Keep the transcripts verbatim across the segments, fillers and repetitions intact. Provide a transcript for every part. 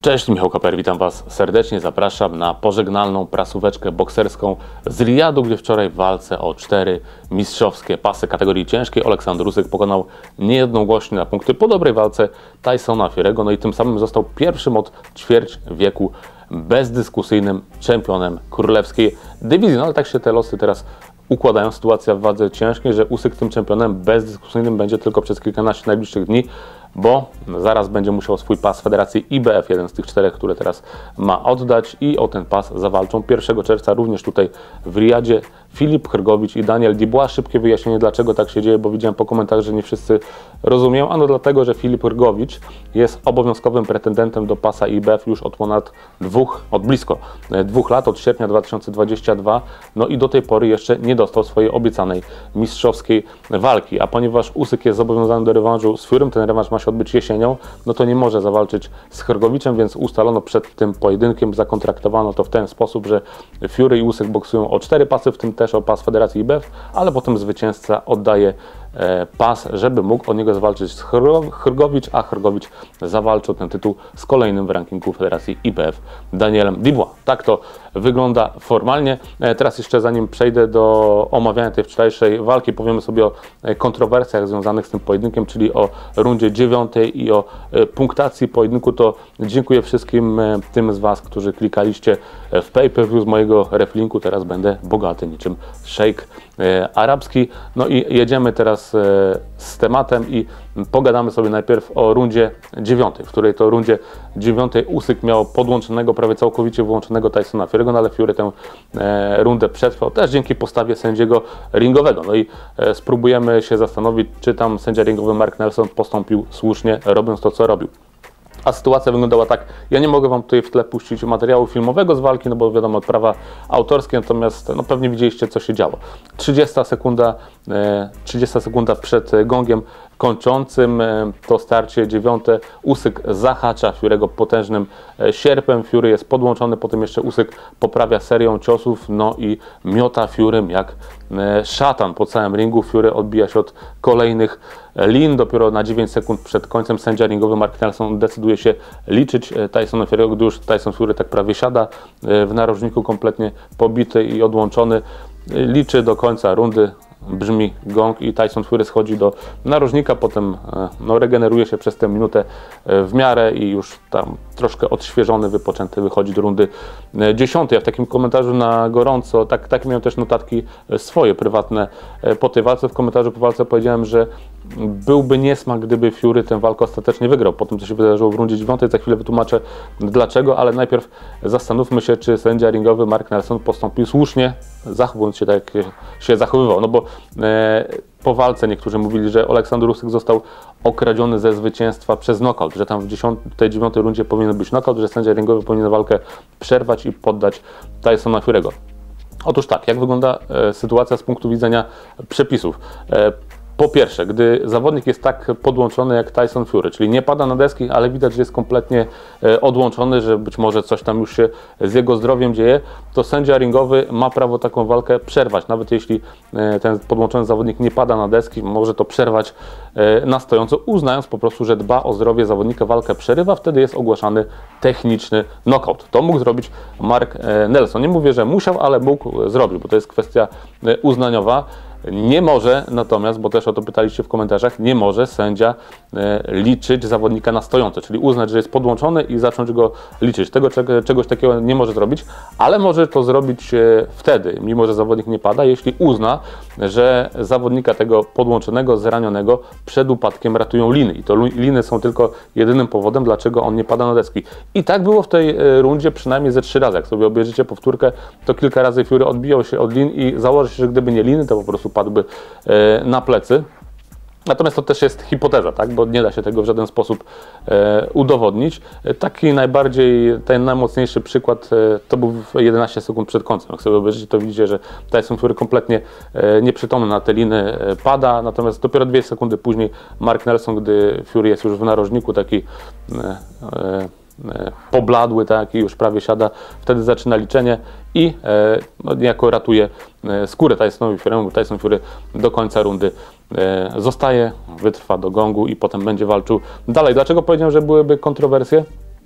Cześć, Michał Kaper, witam Was serdecznie, zapraszam na pożegnalną prasóweczkę bokserską z Riyadu, gdzie wczoraj w walce o cztery mistrzowskie pasy kategorii ciężkiej Aleksander Usyk pokonał niejednogłośnie na punkty po dobrej walce Tysona Fury'ego, no i tym samym został pierwszym od ćwierć wieku bezdyskusyjnym czempionem królewskiej dywizji. No ale tak się te losy teraz układają, sytuacja w wadze ciężkiej, że Usyk tym czempionem bezdyskusyjnym będzie tylko przez kilkanaście najbliższych dni, bo zaraz będzie musiał swój pas Federacji I B F, jeden z tych czterech, które teraz ma oddać, i o ten pas zawalczą pierwszego czerwca również tutaj w Riyadzie Filip Hrgović i Daniel Dubois. Szybkie wyjaśnienie, dlaczego tak się dzieje, bo widziałem po komentarzach, że nie wszyscy rozumieją. Ano dlatego, że Filip Hrgović jest obowiązkowym pretendentem do pasa I B F już od ponad dwóch, od blisko dwóch lat, od sierpnia dwa tysiące dwudziestego drugiego, no i do tej pory jeszcze nie dostał swojej obiecanej mistrzowskiej walki, a ponieważ Usyk jest zobowiązany do rewanżu z Furym, ten rewanż ma się odbyć jesienią, no to nie może zawalczyć z Hrgovićem, więc ustalono przed tym pojedynkiem, zakontraktowano to w ten sposób, że Fury i Usyk boksują o cztery pasy, w tym też o pas Federacji I B F, ale potem zwycięzca oddaje e, pas, żeby mógł od niego zawalczyć z Hrgović, a Hrgović zawalczy o ten tytuł z kolejnym w rankingu Federacji I B F Danielem Dubois. Tak to wygląda formalnie. E, teraz jeszcze zanim przejdę do omawiania tej wczorajszej walki, powiemy sobie o kontrowersjach związanych z tym pojedynkiem, czyli o rundzie dziewiątej i o e, punktacji pojedynku. To dziękuję wszystkim e, tym z Was, którzy klikaliście w pay-per-view z mojego reflinku. Teraz będę bogaty niczym szejk e, arabski. No i jedziemy teraz e, z tematem i pogadamy sobie najpierw o rundzie dziewiątej, w której to rundzie dziewiątej Usyk miał podłączonego, prawie całkowicie wyłączonego Tysona Fury'ego, no ale Fury tę e, rundę przetrwał też dzięki postawie sędziego ringowego. No i e, spróbujemy się zastanowić, czy tam sędzia ringowy Mark Nelson postąpił słusznie, robiąc to, co robił. A sytuacja wyglądała tak, ja nie mogę Wam tutaj w tle puścić materiału filmowego z walki, no bo wiadomo, prawa autorskie, natomiast no pewnie widzieliście, co się działo. trzydziesta sekunda, e, trzydziesta sekunda przed gongiem kończącym e, to starcie dziewiąte, Usyk zahacza Fury'ego potężnym e, sierpem, Fury jest podłączony, potem jeszcze Usyk poprawia serią ciosów, no i miota Furym jak e, szatan po całym ringu. Fury odbija się od kolejnych lin, dopiero na dziewięć sekund przed końcem sędzia ringowy Mark Nelson decyduje się liczyć Tysona Fury'ego, gdy już Tyson Fury tak prawie siada w narożniku, kompletnie pobity i odłączony. Liczy do końca rundy, brzmi gong i Tyson Fury schodzi do narożnika, potem no, regeneruje się przez tę minutę w miarę i już tam troszkę odświeżony, wypoczęty wychodzi do rundy dziesiątej. Ja w takim komentarzu na gorąco, tak, tak miałem też notatki swoje, prywatne po tej walce. W komentarzu po walce powiedziałem, że byłby niesmak, gdyby Fury tę walkę ostatecznie wygrał. Po tym, co się wydarzyło w rundzie dziewiątej, za chwilę wytłumaczę dlaczego, ale najpierw zastanówmy się, czy sędzia ringowy Mark Nelson postąpił słusznie, zachowując się tak, jak się zachowywał. No bo e, po walce niektórzy mówili, że Aleksander Usyk został okradziony ze zwycięstwa przez knockout, że tam w dziesiątej, dziewiątej rundzie powinien być knockout, że sędzia ringowy powinien walkę przerwać i poddać Tysona Fury'ego. Otóż tak, jak wygląda e, sytuacja z punktu widzenia przepisów? E, Po pierwsze, gdy zawodnik jest tak podłączony jak Tyson Fury, czyli nie pada na deski, ale widać, że jest kompletnie odłączony, że być może coś tam już się z jego zdrowiem dzieje, to sędzia ringowy ma prawo taką walkę przerwać. Nawet jeśli ten podłączony zawodnik nie pada na deski, może to przerwać na stojąco, uznając po prostu, że dba o zdrowie zawodnika, walkę przerywa, wtedy jest ogłaszany techniczny knockout. To mógł zrobić Mark Nelson. Nie mówię, że musiał, ale mógł zrobić, bo to jest kwestia uznaniowa. Nie może natomiast, bo też o to pytaliście w komentarzach, nie może sędzia e, liczyć zawodnika na stojąco, czyli uznać, że jest podłączony i zacząć go liczyć. Tego czegoś takiego nie może zrobić, ale może to zrobić e, wtedy, mimo że zawodnik nie pada, jeśli uzna, że zawodnika tego podłączonego, zranionego przed upadkiem ratują liny. I to liny są tylko jedynym powodem, dlaczego on nie pada na deski. I tak było w tej e, rundzie przynajmniej ze trzy razy. Jak sobie obejrzycie powtórkę, to kilka razy Fury odbijał się od lin i założy się, że gdyby nie liny, to po prostu padłby na plecy. Natomiast to też jest hipoteza, tak? Bo nie da się tego w żaden sposób e, udowodnić. Taki najbardziej, ten najmocniejszy przykład e, to był jedenaście sekund przed końcem. Jak sobie obejrzycie, to widzicie, że Tyson Fury kompletnie e, nieprzytomny na te liny e, pada, natomiast dopiero dwie sekundy później Mark Nelson, gdy Fury jest już w narożniku, taki e, e, pobladły, tak, i już prawie siada, wtedy zaczyna liczenie i e, no, niejako ratuje e, skórę Tysonowi Fury'emu, bo Tyson Fury do końca rundy e, zostaje, wytrwa do gongu i potem będzie walczył dalej. Dlaczego powiedziałem, że byłyby kontrowersje?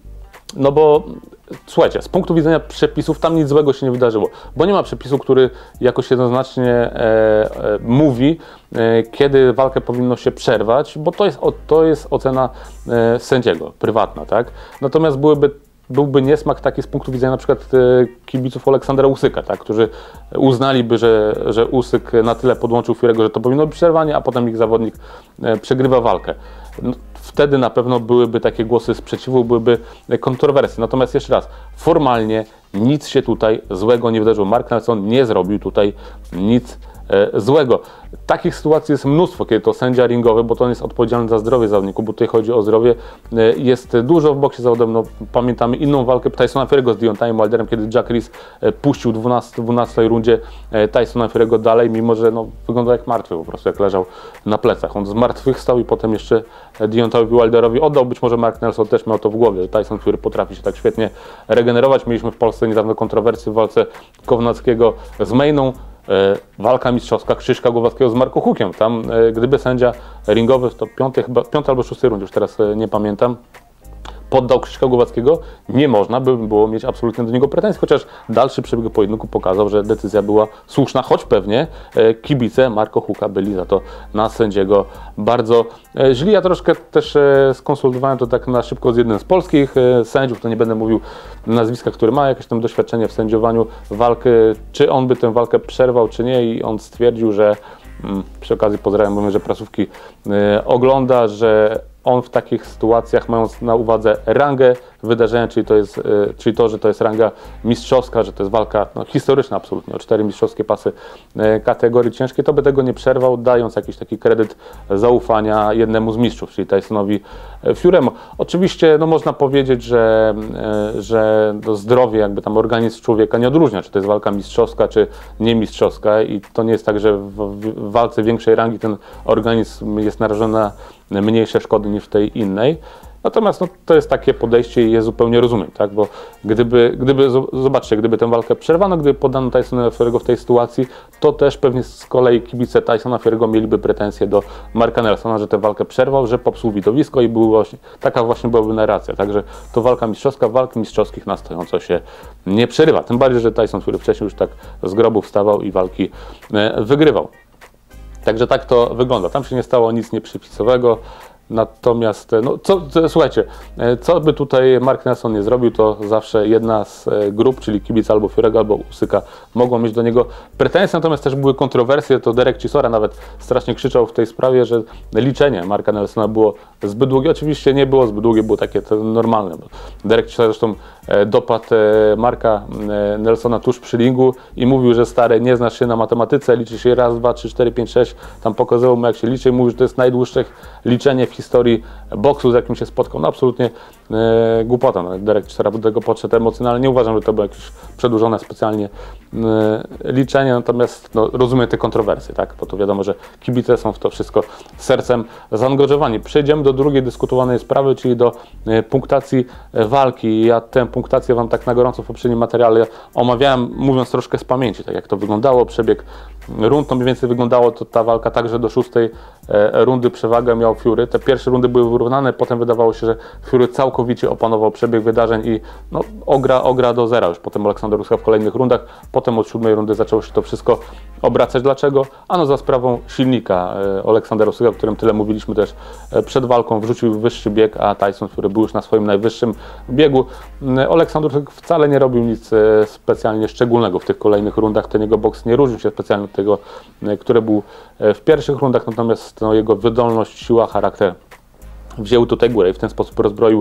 No bo słuchajcie, z punktu widzenia przepisów tam nic złego się nie wydarzyło, bo nie ma przepisu, który jakoś jednoznacznie e, e, mówi, e, kiedy walkę powinno się przerwać, bo to jest, o, to jest ocena e, sędziego, prywatna, tak? Natomiast byłyby byłby niesmak taki z punktu widzenia na przykład e, kibiców Aleksandra Usyka, tak, którzy uznaliby, że, że Usyk na tyle podłączył Fury'ego, że to powinno być przerwanie, a potem ich zawodnik e, przegrywa walkę. No, wtedy na pewno byłyby takie głosy sprzeciwu, byłyby kontrowersje. Natomiast jeszcze raz, formalnie nic się tutaj złego nie wydarzyło. Mark Nelson nie zrobił tutaj nic e, złego. Takich sytuacji jest mnóstwo, kiedy to sędzia ringowy, bo to on jest odpowiedzialny za zdrowie zawodników, bo tutaj chodzi o zdrowie, e, jest dużo w boksie zawodowym. No, pamiętamy inną walkę Tysona Fury'ego z Deontayem Wilderem, kiedy Jack Reese e, puścił w dwunastej rundzie e, Tysona Fury'ego dalej, mimo że no, wyglądał jak martwy po prostu, jak leżał na plecach. On zmartwychwstał i potem jeszcze Deontayowi Wilderowi oddał. Być może Mark Nelson też miał to w głowie, że Tyson Fury potrafi się tak świetnie regenerować. Mieliśmy w Polsce niedawno kontrowersję w walce Kownackiego z Mainą. Walka mistrzowska Krzyśka Głowackiego z Marko Hukiem. Tam gdyby sędzia ringowy w to piątej, chyba piątej albo szóstej rundzie, już teraz nie pamiętam, poddał Krzyśka Głowackiego, nie można by było mieć absolutnie do niego pretensji, chociaż dalszy przebieg pojedynku pokazał, że decyzja była słuszna, choć pewnie kibice Marko Huka byli za to na sędziego bardzo źli. Ja troszkę też skonsultowałem to tak na szybko z jednym z polskich sędziów, to nie będę mówił nazwiska, który ma jakieś tam doświadczenie w sędziowaniu walki, czy on by tę walkę przerwał, czy nie, i on stwierdził, że przy okazji pozdrawiam, mówię, że prasówki ogląda, że on w takich sytuacjach, mając na uwadze rangę wydarzenia, czyli to, jest, czyli to, że to jest ranga mistrzowska, że to jest walka no, historyczna absolutnie, o cztery mistrzowskie pasy kategorii ciężkiej, to by tego nie przerwał, dając jakiś taki kredyt zaufania jednemu z mistrzów, czyli Tysonowi Fury'emu. Oczywiście no, można powiedzieć, że, że to zdrowie, jakby tam organizm człowieka nie odróżnia, czy to jest walka mistrzowska, czy nie mistrzowska, i to nie jest tak, że w, w walce większej rangi ten organizm jest narażony na mniejsze szkody niż w tej innej. Natomiast no, to jest takie podejście i je zupełnie rozumiem, tak? Bo gdyby, gdyby, zobaczcie, gdyby tę walkę przerwano, gdyby podano Tysona Fury'ego w tej sytuacji, to też pewnie z kolei kibice Tysona Fury'ego mieliby pretensje do Marka Nelsona, że tę walkę przerwał, że popsuł widowisko i był właśnie, taka właśnie byłaby narracja. Także to walka mistrzowska, walk mistrzowskich na stojąco się nie przerywa. Tym bardziej, że Tyson Fury wcześniej już tak z grobu wstawał i walki wygrywał. Także tak to wygląda. Tam się nie stało nic nieprzepisowego. Natomiast, no, co, co, słuchajcie, co by tutaj Mark Nelson nie zrobił, to zawsze jedna z grup, czyli kibic albo Fury'ego, albo Usyka, mogą mieć do niego pretensje. Natomiast też były kontrowersje, to Derek Chisora nawet strasznie krzyczał w tej sprawie, że liczenie Marka Nelsona było zbyt długie. Oczywiście nie było zbyt długie, było takie to normalne. Derek Chisora zresztą dopadł Marka Nelsona tuż przy ringu i mówił, że stary, nie znasz się na matematyce, liczy się raz, dwa, trzy, cztery, pięć, sześć, tam pokazywał mu, jak się liczy, mówił, że to jest najdłuższe liczenie w historii boksu, z jakim się spotkał. No absolutnie e, głupota. No, Derek Chisora do tego podszedł emocjonalnie. Nie uważam, że to było jakieś przedłużone specjalnie e, liczenie, natomiast no, rozumiem te kontrowersje, tak? Bo to wiadomo, że kibice są w to wszystko sercem zaangażowani. Przejdziemy do drugiej dyskutowanej sprawy, czyli do e, punktacji walki. Ja tę punktację Wam tak na gorąco w poprzednim materiale omawiałem, mówiąc troszkę z pamięci, tak jak to wyglądało, przebieg rund, to mniej więcej wyglądało to ta walka tak, że do szóstej e, rundy przewagę miał Fury. Te pierwsze rundy były wyrównane, potem wydawało się, że Fury całkowicie opanował przebieg wydarzeń i no, ogra, ogra do zera już. Potem Aleksander Usyk w kolejnych rundach, potem od siódmej rundy zaczęło się to wszystko obracać. Dlaczego? Ano za sprawą silnika e, Aleksandra Usyka, o którym tyle mówiliśmy też e, przed walką, wrzucił wyższy bieg, a Tyson Fury był już na swoim najwyższym biegu. E, Aleksander Usyk wcale nie robił nic e, specjalnie szczególnego w tych kolejnych rundach. Ten jego boks nie różnił się specjalnie od tego, e, który był e, w pierwszych rundach, natomiast no, jego wydolność, siła, charakter wzięły tutaj górę i w ten sposób rozbroił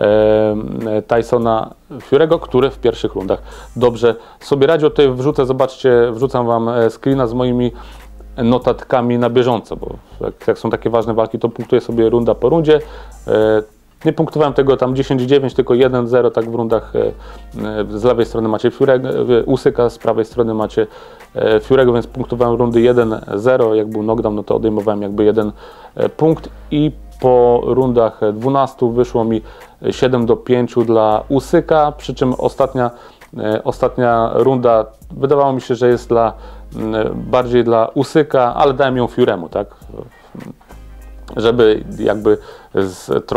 e, Tysona Fury'ego, który w pierwszych rundach dobrze sobie radził. Tutaj wrzucę, zobaczcie, wrzucam Wam screena z moimi notatkami na bieżąco, bo jak, jak są takie ważne walki, to punktuję sobie runda po rundzie. E, nie punktowałem tego tam dziesięć dziewięć, tylko jeden zero, tak w rundach. E, z lewej strony macie Fury'ego, Usyka, z prawej strony macie e, Fury'ego, więc punktowałem rundy jeden zero. Jak był knockdown, no to odejmowałem jakby jeden e, punkt i po rundach dwunastu wyszło mi siedem do pięciu dla Usyka, przy czym ostatnia, e, ostatnia runda wydawało mi się, że jest dla, e, bardziej dla Usyka, ale dałem ją Fury'emu, tak? Żeby jakby z, troszkę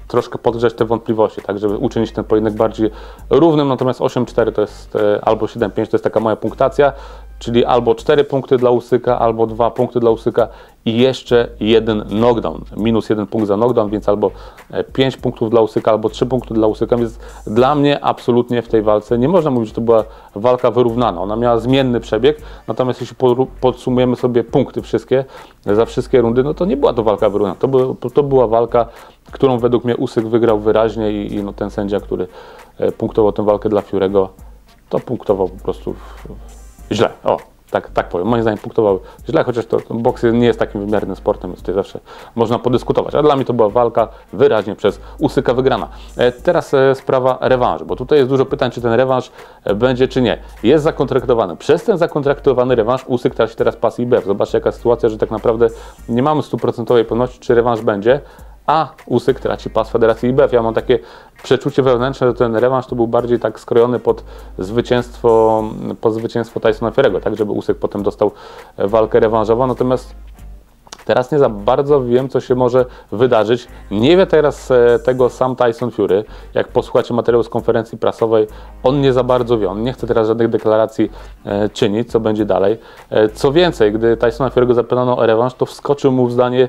troszkę podgrzać te wątpliwości, tak, żeby uczynić ten pojedynek bardziej równym, natomiast osiem cztery to jest, albo siedem pięć to jest taka moja punktacja, czyli albo cztery punkty dla Usyka, albo dwa punkty dla Usyka i jeszcze jeden knockdown, minus jeden punkt za knockdown, więc albo pięć punktów dla Usyka, albo trzy punkty dla Usyka, więc dla mnie absolutnie w tej walce nie można mówić, że to była walka wyrównana, ona miała zmienny przebieg, natomiast jeśli podsumujemy sobie punkty wszystkie, za wszystkie rundy, no to nie była to walka wyrównana, to, by, to była walka, którą według mnie Usyk wygrał wyraźnie i, i no ten sędzia, który punktował tę walkę dla Fury'ego, to punktował po prostu w, w, źle, o, tak, tak powiem, moim zdaniem punktował źle, chociaż to boks nie jest takim wymiarnym sportem, więc tutaj zawsze można podyskutować, a dla mnie to była walka wyraźnie przez Usyka wygrana. E, teraz e, sprawa rewanżu, bo tutaj jest dużo pytań, czy ten rewanż e, będzie, czy nie. Jest zakontraktowany. Przez ten zakontraktowany rewanż Usyk traci teraz pas I B F. Zobaczcie, jaka sytuacja, że tak naprawdę nie mamy stuprocentowej pewności, czy rewanż będzie, a Usyk traci pas Federacji I B F. Ja mam takie przeczucie wewnętrzne, że ten rewanż to był bardziej tak skrojony pod zwycięstwo, pod zwycięstwo Tysona Fury'ego, tak, żeby Usyk potem dostał walkę rewanżową, natomiast teraz nie za bardzo wiem, co się może wydarzyć. Nie wie teraz tego sam Tyson Fury. Jak posłuchacie materiału z konferencji prasowej, on nie za bardzo wie. On nie chce teraz żadnych deklaracji e, czynić, co będzie dalej. E, co więcej, gdy Tysona Fury'ego zapytano o rewanż, to wskoczył mu w zdanie,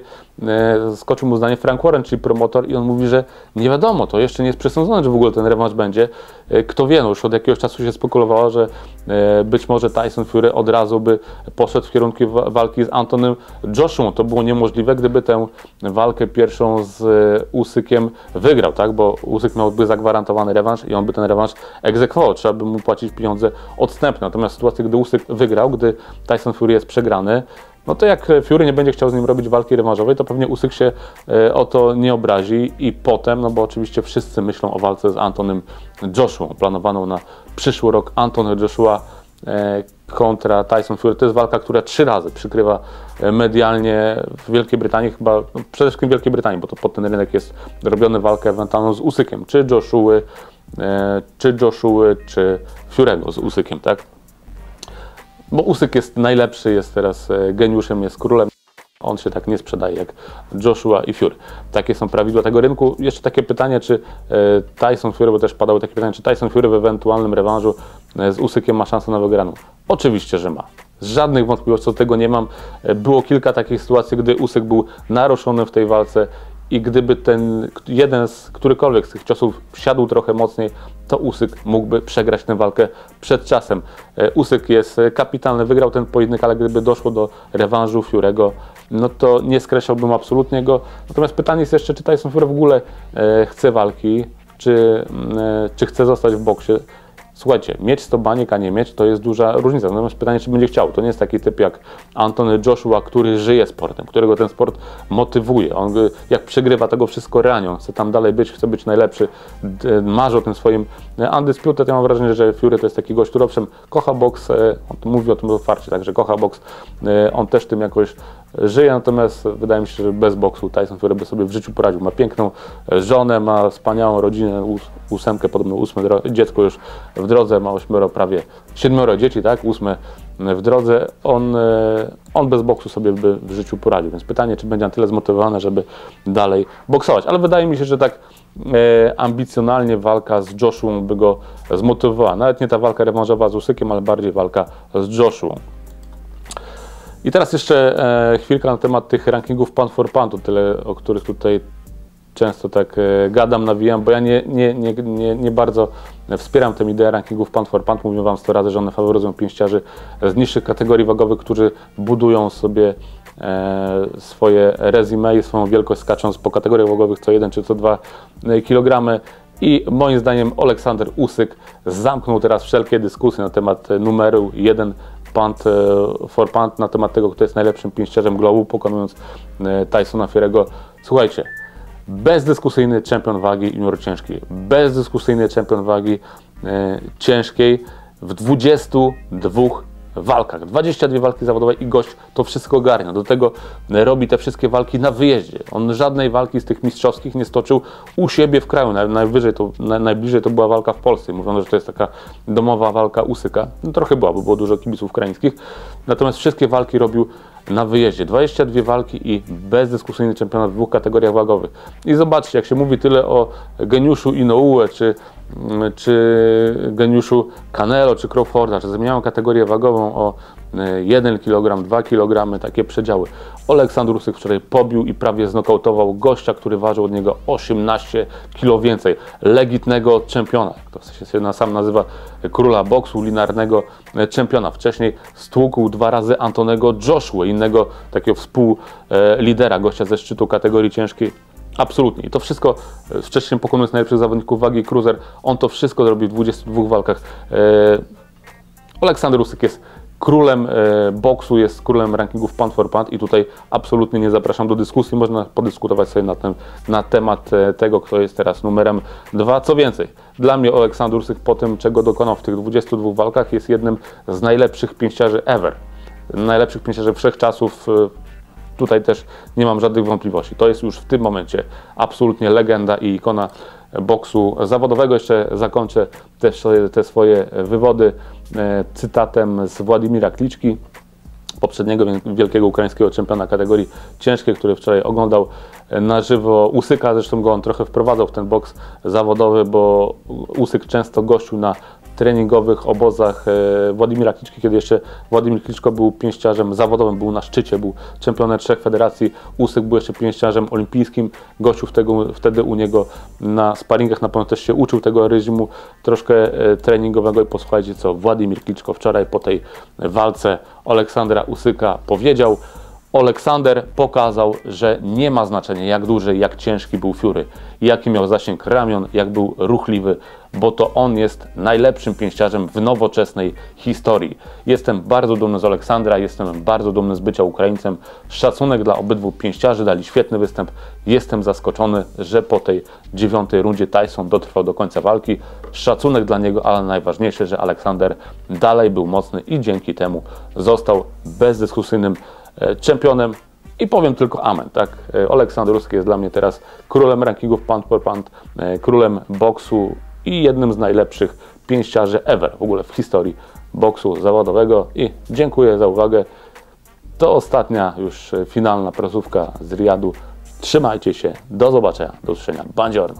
e, skoczył mu w zdanie Frank Warren, czyli promotor, i on mówi, że nie wiadomo, to jeszcze nie jest przesądzone, że w ogóle ten rewanż będzie. E, kto wie, no już od jakiegoś czasu się spekulowało, że e, być może Tyson Fury od razu by poszedł w kierunku walki z Antonym Joshuą. To było niemożliwe, gdyby tę walkę pierwszą z Usykiem wygrał, tak? Bo Usyk miałby zagwarantowany rewanż i on by ten rewanż egzekwował, trzeba by mu płacić pieniądze odstępne. Natomiast w sytuacji, gdy Usyk wygrał, gdy Tyson Fury jest przegrany, no to jak Fury nie będzie chciał z nim robić walki rewanżowej, to pewnie Usyk się e, o to nie obrazi i potem, no bo oczywiście wszyscy myślą o walce z Antonym Joshuą, planowaną na przyszły rok. Antony Joshua e, kontra Tyson Fury. To jest walka, która trzy razy przykrywa medialnie w Wielkiej Brytanii, chyba no przede wszystkim w Wielkiej Brytanii, bo to pod ten rynek jest robiony walkę ewentualną z Usykiem, czy Joshuły, e, czy Joshuły, czy Fury'ego z Usykiem, tak? Bo Usyk jest najlepszy, jest teraz geniuszem, jest królem. On się tak nie sprzedaje jak Joshua i Fury. Takie są prawidła tego rynku. Jeszcze takie pytanie, czy Tyson Fury, bo też padały takie pytania, czy Tyson Fury w ewentualnym rewanżu z Usykiem ma szansę na wygraną? Oczywiście, że ma. Żadnych wątpliwości, co do tego nie mam. Było kilka takich sytuacji, gdy Usyk był naruszony w tej walce i gdyby ten jeden z którykolwiek z tych ciosów siadł trochę mocniej, to Usyk mógłby przegrać tę walkę przed czasem. Usyk jest kapitalny, wygrał ten pojedynek, ale gdyby doszło do rewanżu Fury'ego, no to nie skreślałbym absolutnie go. Natomiast pytanie jest jeszcze, czy Tyson Fury w ogóle e, chce walki, czy, e, czy chce zostać w boksie. Słuchajcie, mieć sto baniek, a nie mieć, to jest duża różnica. Natomiast pytanie, czy będzie chciał. To nie jest taki typ jak Anthony Joshua, który żyje sportem, którego ten sport motywuje. On jak przegrywa, tego wszystko ranią. Chce tam dalej być, chce być najlepszy. Marzy o tym swoim undisputed. Ja mam wrażenie, że Fury to jest taki gość, który owszem kocha boks, on mówi o tym otwarcie, także kocha boks. On też tym jakoś żyje, natomiast wydaje mi się, że bez boksu Tyson Fury by sobie w życiu poradził. Ma piękną żonę, ma wspaniałą rodzinę, ósemkę, podobno ósme dziecko już w drodze, ma ośmioro, prawie siedmioro dzieci, tak, ósme w drodze. On, on bez boksu sobie by w życiu poradził, więc pytanie, czy będzie na tyle zmotywowany, żeby dalej boksować. Ale wydaje mi się, że tak e, ambicjonalnie walka z Joshuą by go zmotywowała. Nawet nie ta walka rewanżowa z Usykiem, ale bardziej walka z Joshuą. I teraz jeszcze e, chwilka na temat tych rankingów pound for pound, tyle o których tutaj często tak e, gadam, nawijam, bo ja nie, nie, nie, nie, nie bardzo wspieram tę ideę rankingów pound for pound. Mówię wam sto razy, że one faworyzują pięściarzy z niższych kategorii wagowych, którzy budują sobie e, swoje resume i swoją wielkość skacząc po kategoriach wagowych co jeden czy co dwa kilogramy. I moim zdaniem Aleksander Usyk zamknął teraz wszelkie dyskusje na temat numeru jeden pound for pound, na temat tego, kto jest najlepszym pięściarzem globu, pokonując Tysona Fury'ego. Słuchajcie, bezdyskusyjny czempion wagi junior ciężkiej, bezdyskusyjny czempion wagi e, ciężkiej w dwudziestu dwóch walkach. dwadzieścia dwie walki zawodowe i gość to wszystko ogarnia. Do tego robi te wszystkie walki na wyjeździe. On żadnej walki z tych mistrzowskich nie stoczył u siebie w kraju. Najwyżej to, najbliżej to była walka w Polsce. Mówiono, że to jest taka domowa walka Usyka. No, trochę była, bo było dużo kibiców ukraińskich. Natomiast wszystkie walki robił na wyjeździe. dwadzieścia dwie walki i bezdyskusyjny czempionat w dwóch kategoriach wagowych. I zobaczcie, jak się mówi tyle o geniuszu Inoue, czy, czy geniuszu Canelo, czy Crawforda, że zmieniają kategorię wagową o jeden kilogram, dwa kilogramy, takie przedziały. Aleksander Usyk wczoraj pobił i prawie znokautował gościa, który ważył od niego osiemnaście kilo więcej. Legitnego czempiona, to się sam nazywa króla boksu, linarnego czempiona. Wcześniej stłukł dwa razy Antonego Joshua, innego takiego współlidera, gościa ze szczytu kategorii ciężkiej. Absolutnie. I to wszystko, wcześniej pokonując najlepszych zawodników wagi cruiser, on to wszystko zrobił w dwudziestu dwóch walkach. Aleksander Usyk jest królem e, boksu, jest królem rankingów pound for pound i tutaj absolutnie nie zapraszam do dyskusji. Można podyskutować sobie na, ten, na temat e, tego, kto jest teraz numerem dwa. Co więcej, dla mnie Aleksander Usyk po tym, czego dokonał w tych dwudziestu dwóch walkach, jest jednym z najlepszych pięściarzy ever. Najlepszych pięściarzy wszechczasów. E, tutaj też nie mam żadnych wątpliwości. To jest już w tym momencie absolutnie legenda i ikona boksu zawodowego. Jeszcze zakończę też te swoje wywody cytatem z Władimira Kliczki, poprzedniego wielkiego ukraińskiego czempiona kategorii ciężkiej, który wczoraj oglądał na żywo Usyka. Zresztą go on trochę wprowadzał w ten boks zawodowy, bo Usyk często gościł na treningowych obozach Władimira Kliczki, kiedy jeszcze Władimir Kliczko był pięściarzem zawodowym, był na szczycie, był czempionem trzech federacji. Usyk był jeszcze pięściarzem olimpijskim, gościł wtedy, wtedy u niego na sparingach, na pewno też się uczył tego reżimu troszkę treningowego i posłuchajcie, co Władimir Kliczko wczoraj po tej walce Aleksandra Usyka powiedział. Aleksander pokazał, że nie ma znaczenia, jak duży, jak ciężki był Fury, jaki miał zasięg ramion, jak był ruchliwy, bo to on jest najlepszym pięściarzem w nowoczesnej historii. Jestem bardzo dumny z Aleksandra, jestem bardzo dumny z bycia Ukraińcem. Szacunek dla obydwu pięściarzy, dali świetny występ. Jestem zaskoczony, że po tej dziewiątej rundzie Tyson dotrwał do końca walki. Szacunek dla niego, ale najważniejsze, że Aleksander dalej był mocny i dzięki temu został bezdyskusyjnym czempionem i powiem tylko amen, tak? Aleksander Usyk jest dla mnie teraz królem rankingów pound for pound, królem boksu i jednym z najlepszych pięściarzy ever w ogóle w historii boksu zawodowego i dziękuję za uwagę. To ostatnia już finalna prasówka z Riyadu. Trzymajcie się, do zobaczenia, do usłyszenia. Buongiorno.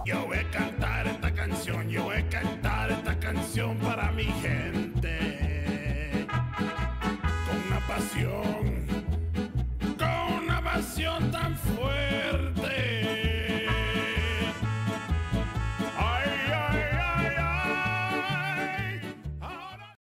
Pasión